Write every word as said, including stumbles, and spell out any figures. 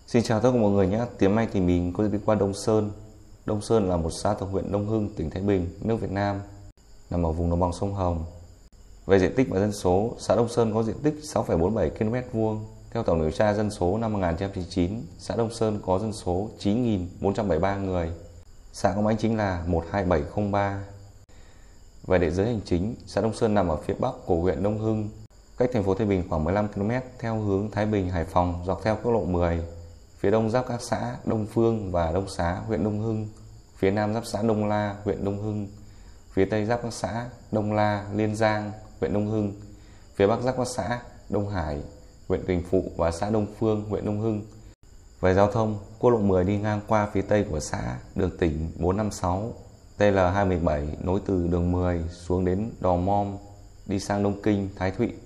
Xin chào tất cả mọi người nhé. Tiếng Anh thì mình có đi qua Đông Sơn. Đông Sơn là một xã thuộc huyện Đông Hưng, tỉnh Thái Bình, nước Việt Nam, nằm ở vùng đồng bằng sông Hồng. Về diện tích và dân số, xã Đông Sơn có diện tích sáu phẩy bốn mươi bảy ki lô mét vuông. Theo tổng điều tra dân số năm một nghìn chín trăm chín mươi chín, xã Đông Sơn có dân số chín nghìn bốn trăm bảy mươi ba người. Xã có máy chính là một hai bảy không ba. Về địa giới hành chính, xã Đông Sơn nằm ở phía bắc của huyện Đông Hưng, cách thành phố Thái Bình khoảng mười lăm ki lô mét theo hướng Thái Bình, Hải Phòng dọc theo quốc lộ mười. Phía đông giáp các xã Đông Phương và Đông Xá, huyện Đông Hưng. Phía nam giáp xã Đông La, huyện Đông Hưng. Phía tây giáp các xã Đông La, Liên Giang, huyện Đông Hưng. Phía bắc giáp các xã Đông Hải, huyện Quỳnh Phụ và xã Đông Phương, huyện Đông Hưng. Về giao thông, quốc lộ mười đi ngang qua phía tây của xã, đường tỉnh bốn năm sáu, T L hai một bảy nối từ đường mười xuống đến Đò Mom, đi sang Đông Kinh, Thái Thụy.